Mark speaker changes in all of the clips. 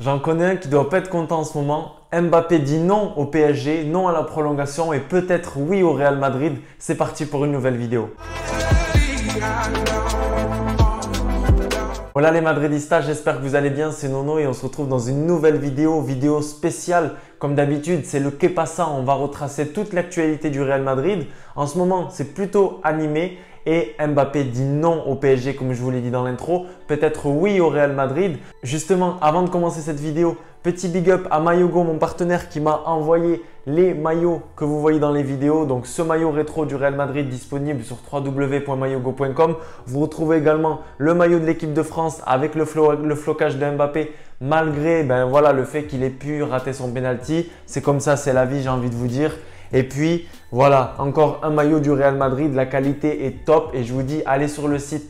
Speaker 1: J'en connais un qui doit pas être content en ce moment. Mbappé dit non au PSG, non à la prolongation et peut-être oui au Real Madrid. C'est parti pour une nouvelle vidéo. Voilà les Madridistas, j'espère que vous allez bien, c'est Nono et on se retrouve dans une nouvelle vidéo spéciale. Comme d'habitude, c'est le Que Pasa, on va retracer toute l'actualité du Real Madrid. En ce moment, c'est plutôt animé et Mbappé dit non au PSG comme je vous l'ai dit dans l'intro, peut-être oui au Real Madrid. Justement, avant de commencer cette vidéo, petit big up à Mayogo, mon partenaire qui m'a envoyé les maillots que vous voyez dans les vidéos. Donc ce maillot rétro du Real Madrid disponible sur www.mayogo.com. Vous retrouvez également le maillot de l'équipe de France avec le flocage de Mbappé malgré le fait qu'il ait pu rater son penalty. C'est comme ça, c'est la vie, j'ai envie de vous dire. Et puis voilà, encore un maillot du Real Madrid, la qualité est top et je vous dis allez sur le site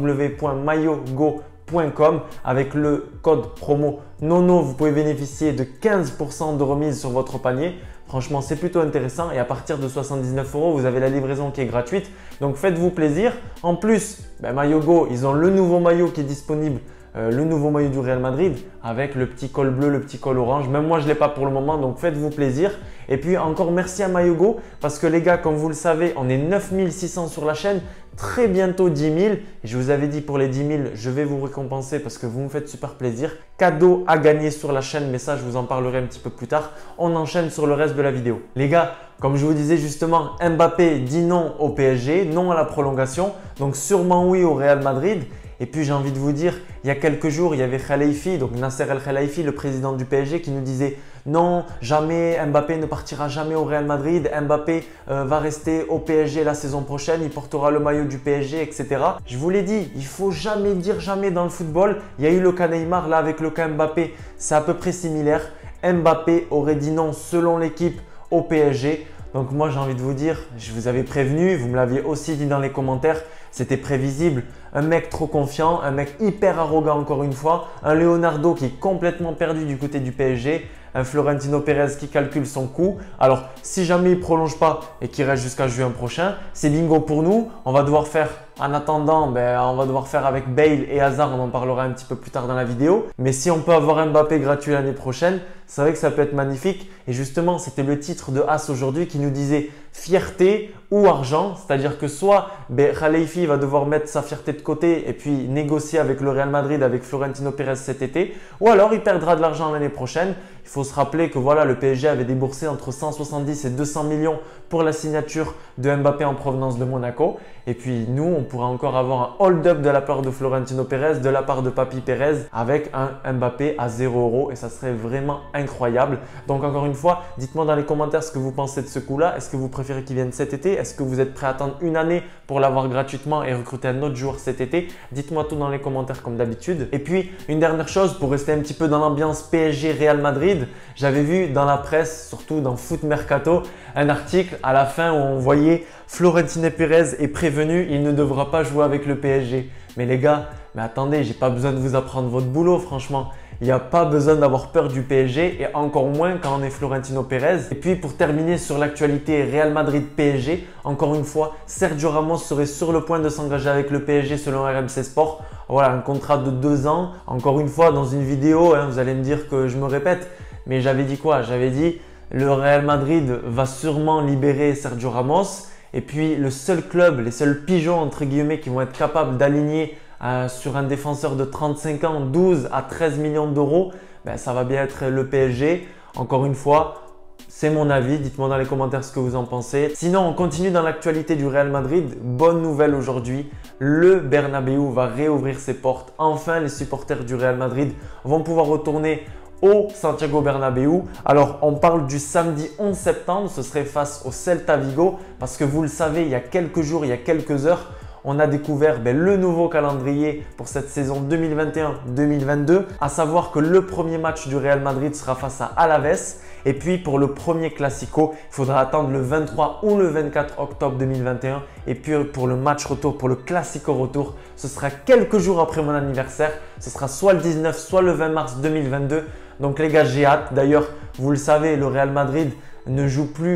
Speaker 1: www.mayogo.com avec le code promo NONO, vous pouvez bénéficier de 15% de remise sur votre panier. Franchement, c'est plutôt intéressant et à partir de 79 €, vous avez la livraison qui est gratuite. Donc faites-vous plaisir. En plus, Mayogo, ils ont le nouveau maillot qui est disponible. Le nouveau maillot du Real Madrid avec le petit col bleu, le petit col orange. Même moi, je ne l'ai pas pour le moment, donc faites-vous plaisir. Et puis encore merci à Mayogo parce que les gars, comme vous le savez, on est 9600 sur la chaîne. Très bientôt 10 000. Je vous avais dit pour les 10 000, je vais vous récompenser parce que vous me faites super plaisir. Cadeau à gagner sur la chaîne, mais ça, je vous en parlerai un petit peu plus tard. On enchaîne sur le reste de la vidéo. Les gars, comme je vous disais justement, Mbappé dit non au PSG, non à la prolongation. Donc sûrement oui au Real Madrid. Et puis j'ai envie de vous dire, il y a quelques jours, il y avait Khelaïfi, donc Nasser El Khelaïfi, le président du PSG, qui nous disait non, jamais, Mbappé ne partira jamais au Real Madrid, Mbappé va rester au PSG la saison prochaine, il portera le maillot du PSG, etc. Je vous l'ai dit, il faut jamais dire jamais dans le football. Il y a eu le cas Neymar, là avec le cas Mbappé, c'est à peu près similaire. Mbappé aurait dit non selon l'équipe au PSG. Donc moi j'ai envie de vous dire, je vous avais prévenu, vous me l'aviez aussi dit dans les commentaires, c'était prévisible. Un mec trop confiant, un mec hyper arrogant encore une fois, un Leonardo qui est complètement perdu du côté du PSG, un Florentino Pérez qui calcule son coût. Alors si jamais il ne prolonge pas et qu'il reste jusqu'à juin prochain, c'est bingo pour nous. On va devoir faire, en attendant, on va devoir faire avec Bale et Hazard, on en parlera un petit peu plus tard dans la vidéo. Mais si on peut avoir un Mbappé gratuit l'année prochaine, c'est vrai que ça peut être magnifique. Et justement, c'était le titre de As aujourd'hui qui nous disait fierté ou argent. C'est-à-dire que soit Khelaïfi va devoir mettre sa fierté de côté et puis négocier avec le Real Madrid, avec Florentino Pérez cet été, ou alors il perdra de l'argent l'année prochaine. Il faut se rappeler que voilà, le PSG avait déboursé entre 170 et 200 millions pour la signature de Mbappé en provenance de Monaco. Et puis nous, on pourra encore avoir un hold-up de la part de Florentino Pérez, de la part de Papi Pérez avec un Mbappé à 0 € et ça serait vraiment incroyable. Donc encore une fois, dites-moi dans les commentaires ce que vous pensez de ce coup-là. Est-ce que vous préférez qu'il vienne cet été? Est-ce que vous êtes prêt à attendre une année pour l'avoir gratuitement et recruter un autre joueur cet été? Dites-moi tout dans les commentaires comme d'habitude. Et puis une dernière chose pour rester un petit peu dans l'ambiance PSG Real Madrid, j'avais vu dans la presse, surtout dans Foot Mercato, un article à la fin où on voyait Florentino Pérez est prévenu, il ne devra pas jouer avec le PSG. Mais les gars, attendez, j'ai pas besoin de vous apprendre votre boulot franchement. Il n'y a pas besoin d'avoir peur du PSG et encore moins quand on est Florentino Pérez. Et puis pour terminer sur l'actualité Real Madrid-PSG, encore une fois, Sergio Ramos serait sur le point de s'engager avec le PSG selon RMC Sport. Voilà, un contrat de 2 ans. Encore une fois, dans une vidéo, vous allez me dire que je me répète, mais j'avais dit quoi? J'avais dit le Real Madrid va sûrement libérer Sergio Ramos. Et puis le seul club, les seuls pigeons entre guillemets qui vont être capables d'aligner sur un défenseur de 35 ans 12 à 13 millions d'euros, ça va bien être le PSG. Encore une fois, c'est mon avis. Dites-moi dans les commentaires ce que vous en pensez. Sinon, on continue dans l'actualité du Real Madrid. Bonne nouvelle aujourd'hui, le Bernabéu va réouvrir ses portes. Enfin, les supporters du Real Madrid vont pouvoir retourner au Santiago Bernabéu. Alors, on parle du samedi 11 septembre, ce serait face au Celta Vigo parce que vous le savez, il y a quelques jours, il y a quelques heures, on a découvert le nouveau calendrier pour cette saison 2021-2022, à savoir que le premier match du Real Madrid sera face à Alaves et puis pour le premier Classico, il faudra attendre le 23 ou le 24 octobre 2021 et puis pour le match retour, pour le Classico retour, ce sera quelques jours après mon anniversaire, ce sera soit le 19 soit le 20 mars 2022. Donc les gars, j'ai hâte. D'ailleurs, vous le savez, le Real Madrid ne joue plus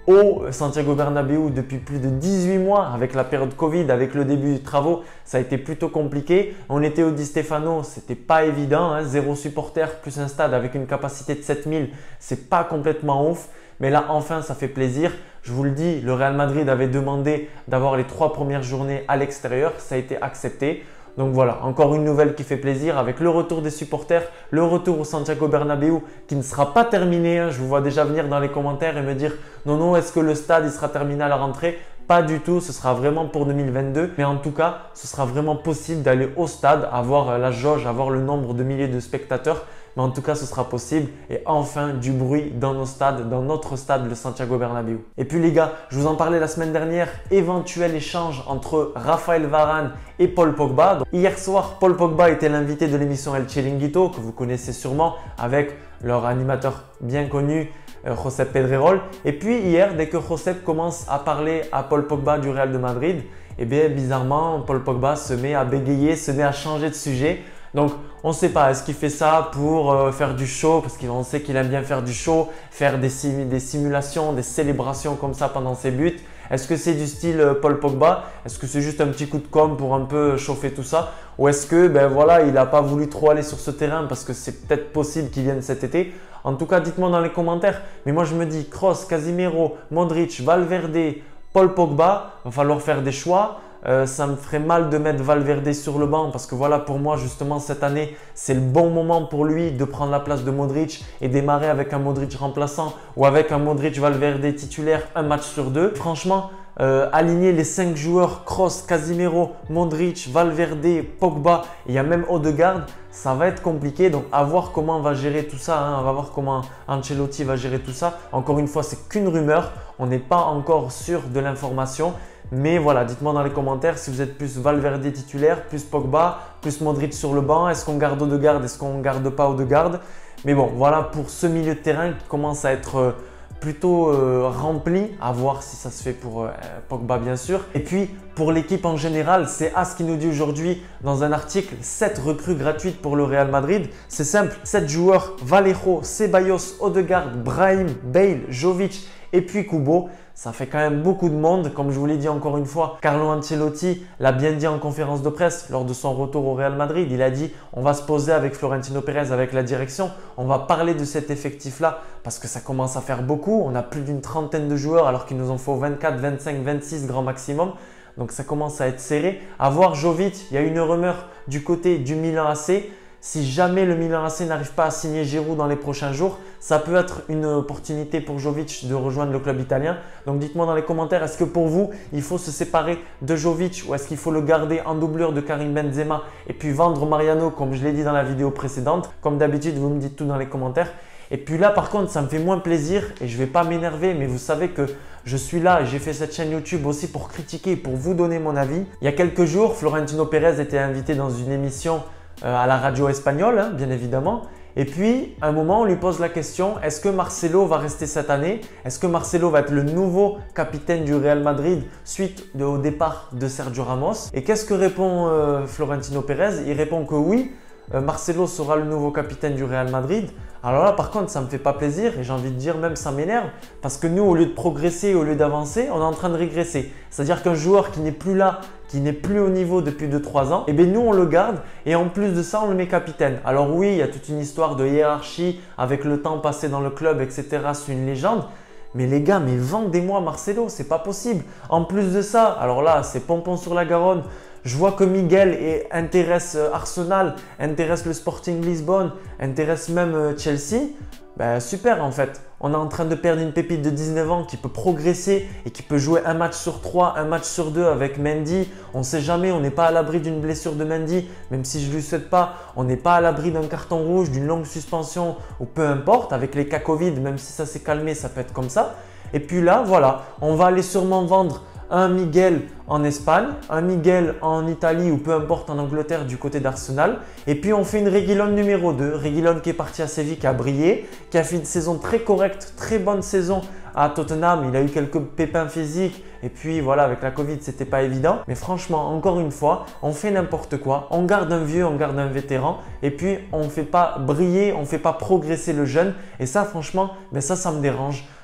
Speaker 1: au Santiago Bernabéu depuis plus de 18 mois avec la période Covid, avec le début des travaux, ça a été plutôt compliqué. On était au Di Stefano, c'était pas évident, hein, 0 supporters plus un stade avec une capacité de 7000, c'est pas complètement ouf. Mais là, enfin, ça fait plaisir. Je vous le dis, le Real Madrid avait demandé d'avoir les 3 premières journées à l'extérieur, ça a été accepté. Donc voilà, encore une nouvelle qui fait plaisir avec le retour des supporters, le retour au Santiago Bernabéu qui ne sera pas terminé. Hein. Je vous vois déjà venir dans les commentaires et me dire non, est-ce que le stade il sera terminé à la rentrée? Pas du tout, ce sera vraiment pour 2022. Mais en tout cas, ce sera vraiment possible d'aller au stade, avoir la jauge, avoir le nombre de milliers de spectateurs. Mais en tout cas, ce sera possible et enfin du bruit dans nos stades, dans notre stade, le Santiago Bernabéu. Et puis les gars, je vous en parlais la semaine dernière, éventuel échange entre Raphaël Varane et Paul Pogba. Donc, hier soir, Paul Pogba était l'invité de l'émission El Chiringuito que vous connaissez sûrement avec leur animateur bien connu, Josep Pedrerol. Et puis hier, dès que Josep commence à parler à Paul Pogba du Real de Madrid, eh bien bizarrement, Paul Pogba se met à bégayer, se met à changer de sujet. Donc, on ne sait pas, est-ce qu'il fait ça pour faire du show, parce qu'on sait qu'il aime bien faire du show, faire des simulations, des célébrations comme ça pendant ses buts. Est-ce que c'est du style Paul Pogba? Est-ce que c'est juste un petit coup de com pour un peu chauffer tout ça? Ou est-ce que voilà, il n'a pas voulu trop aller sur ce terrain parce que c'est peut-être possible qu'il vienne cet été? En tout cas, dites-moi dans les commentaires. Mais moi, je me dis, Kroos, Casemiro, Modric, Valverde, Paul Pogba, il va falloir faire des choix. Ça me ferait mal de mettre Valverde sur le banc parce que voilà, pour moi justement cette année c'est le bon moment pour lui de prendre la place de Modric et démarrer avec un Modric remplaçant ou avec un Modric Valverde titulaire un match sur deux. Franchement, aligner les 5 joueurs Kroos, Casemiro, Modric, Valverde, Pogba, il y a même Odegaard, ça va être compliqué. Donc à voir comment on va gérer tout ça, hein. On va voir comment Ancelotti va gérer tout ça. Encore une fois, c'est qu'une rumeur, on n'est pas encore sûr de l'information. Mais voilà, dites-moi dans les commentaires si vous êtes plus Valverde titulaire, plus Pogba, plus Modric sur le banc. Est-ce qu'on garde Odegaard, est-ce qu'on ne garde pas Odegaard? Mais bon, voilà pour ce milieu de terrain qui commence à être plutôt rempli. À voir si ça se fait pour Pogba bien sûr. Et puis pour l'équipe en général, c'est As qui nous dit aujourd'hui dans un article 7 recrues gratuites pour le Real Madrid. C'est simple, 7 joueurs, Vallejo, Ceballos, Odegaard, Brahim, Bale, Jovic et puis Kubo. Ça fait quand même beaucoup de monde. Comme je vous l'ai dit encore une fois, Carlo Ancelotti l'a bien dit en conférence de presse lors de son retour au Real Madrid. Il a dit on va se poser avec Florentino Pérez, avec la direction. On va parler de cet effectif-là parce que ça commence à faire beaucoup. On a plus d'une trentaine de joueurs alors qu'il nous en faut 24, 25, 26 grand maximum. Donc ça commence à être serré. À voir Jovic, il y a une rumeur du côté du Milan AC. Si jamais le Milan AC n'arrive pas à signer Giroud dans les prochains jours, ça peut être une opportunité pour Jovic de rejoindre le club italien. Donc dites-moi dans les commentaires, est-ce que pour vous, il faut se séparer de Jovic ou est-ce qu'il faut le garder en doublure de Karim Benzema et puis vendre Mariano comme je l'ai dit dans la vidéo précédente? Comme d'habitude, vous me dites tout dans les commentaires. Et puis là, par contre, ça me fait moins plaisir et je ne vais pas m'énerver, mais vous savez que je suis là et j'ai fait cette chaîne YouTube aussi pour critiquer, pour vous donner mon avis. Il y a quelques jours, Florentino Pérez était invité dans une émission à la radio espagnole, hein, bien évidemment. Et puis, à un moment, on lui pose la question, est-ce que Marcelo va rester cette année? Est-ce que Marcelo va être le nouveau capitaine du Real Madrid suite au départ de Sergio Ramos? Et qu'est-ce que répond Florentino Pérez? Il répond que oui, Marcelo sera le nouveau capitaine du Real Madrid. Alors là, par contre, ça ne me fait pas plaisir et j'ai envie de dire même ça m'énerve parce que nous, au lieu de progresser, au lieu d'avancer, on est en train de régresser. C'est-à-dire qu'un joueur qui n'est plus là, qui n'est plus au niveau depuis 2-3 ans, eh bien nous, on le garde et en plus de ça, on le met capitaine. Alors oui, il y a toute une histoire de hiérarchie avec le temps passé dans le club, etc. C'est une légende. Mais les gars, mais vendez-moi Marcelo, c'est pas possible. En plus de ça, alors là, c'est pompon sur la Garonne. Je vois que Miguel intéresse Arsenal, intéresse le Sporting Lisbonne, intéresse même Chelsea. Ben, super en fait. On est en train de perdre une pépite de 19 ans qui peut progresser et qui peut jouer un match sur 3, un match sur 2 avec Mendy. On ne sait jamais, on n'est pas à l'abri d'une blessure de Mendy, même si je ne lui souhaite pas. On n'est pas à l'abri d'un carton rouge, d'une longue suspension ou peu importe. Avec les cas Covid, même si ça s'est calmé, ça peut être comme ça. Et puis là, voilà, on va aller sûrement vendre un Miguel en Espagne, un Miguel en Italie ou peu importe en Angleterre du côté d'Arsenal. Et puis on fait une Reguilón numéro 2. Reguilón qui est parti à Séville, qui a brillé, qui a fait une saison très correcte, très bonne saison à Tottenham. Il a eu quelques pépins physiques et puis voilà, avec la Covid, c'était pas évident. Mais franchement, encore une fois, on fait n'importe quoi. On garde un vieux, on garde un vétéran et puis on ne fait pas briller, on ne fait pas progresser le jeune. Et ça, franchement, ça me dérange.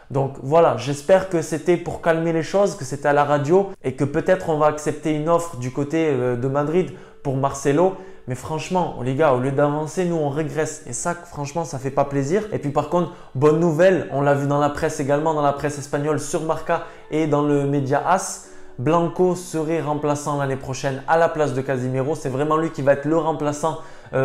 Speaker 1: Donc voilà, j'espère que c'était pour calmer les choses, que c'était à la radio et que peut-être on va accepter une offre du côté de Madrid pour Marcelo. Mais franchement, les gars, au lieu d'avancer, nous on régresse. Et ça, franchement, ça fait pas plaisir. Et puis par contre, bonne nouvelle, on l'a vu dans la presse également, dans la presse espagnole sur Marca et dans le média AS. Blanco serait remplaçant l'année prochaine à la place de Casemiro. C'est vraiment lui qui va être le remplaçant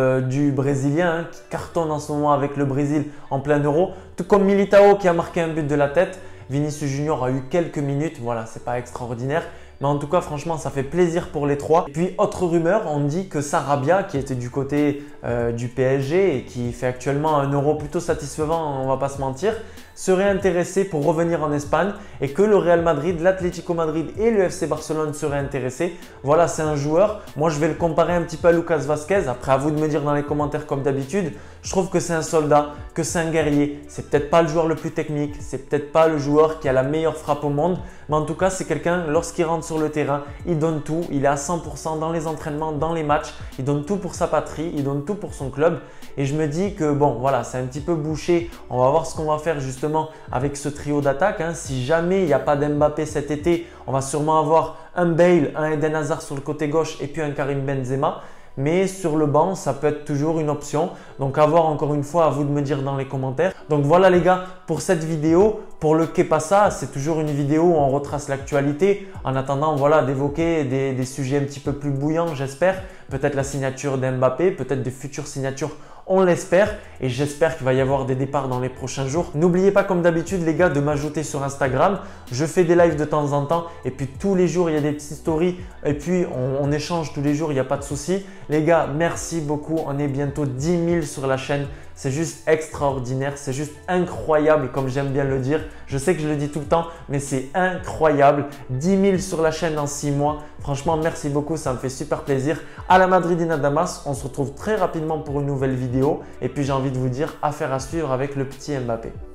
Speaker 1: du Brésilien qui cartonne en ce moment avec le Brésil en plein Euro. Tout comme Militao qui a marqué un but de la tête. Vinicius Junior a eu quelques minutes. Voilà, c'est pas extraordinaire. Mais en tout cas, franchement, ça fait plaisir pour les trois. Et puis, autre rumeur, on dit que Sarabia, qui était du côté du PSG et qui fait actuellement un Euro plutôt satisfaisant, on ne va pas se mentir, serait intéressé pour revenir en Espagne et que le Real Madrid, l'Atlético Madrid et le FC Barcelone seraient intéressés. Voilà, c'est un joueur. Moi, je vais le comparer un petit peu à Lucas Vazquez. Après, à vous de me dire dans les commentaires comme d'habitude. Je trouve que c'est un soldat, que c'est un guerrier. C'est peut-être pas le joueur le plus technique, c'est peut-être pas le joueur qui a la meilleure frappe au monde, mais en tout cas, c'est quelqu'un, lorsqu'il rentre sur le terrain, il donne tout. Il est à 100% dans les entraînements, dans les matchs. Il donne tout pour sa patrie, il donne tout pour son club. Et je me dis que bon, voilà, c'est un petit peu bouché. On va voir ce qu'on va faire justement avec ce trio d'attaque. Si jamais il n'y a pas d'Mbappé cet été, on va sûrement avoir un Bale, un Eden Hazard sur le côté gauche et puis un Karim Benzema. Mais sur le banc, ça peut être toujours une option. Donc à voir encore une fois, à vous de me dire dans les commentaires. Donc voilà les gars pour cette vidéo. Pour le Que Pasa, c'est toujours une vidéo où on retrace l'actualité. En attendant voilà, d'évoquer des sujets un petit peu plus bouillants, j'espère. Peut-être la signature d'Mbappé, peut-être des futures signatures. On l'espère et j'espère qu'il va y avoir des départs dans les prochains jours. N'oubliez pas comme d'habitude les gars de m'ajouter sur Instagram. Je fais des lives de temps en temps et puis tous les jours il y a des petites stories et puis on échange tous les jours, il n'y a pas de souci. Les gars, merci beaucoup. On est bientôt 10 000 sur la chaîne. C'est juste extraordinaire, c'est juste incroyable comme j'aime bien le dire. Je sais que je le dis tout le temps, mais c'est incroyable. 10 000 sur la chaîne en 6 mois. Franchement, merci beaucoup, ça me fait super plaisir. À la Madridina Damas, on se retrouve très rapidement pour une nouvelle vidéo. Et puis j'ai envie de vous dire, affaire à suivre avec le petit Mbappé.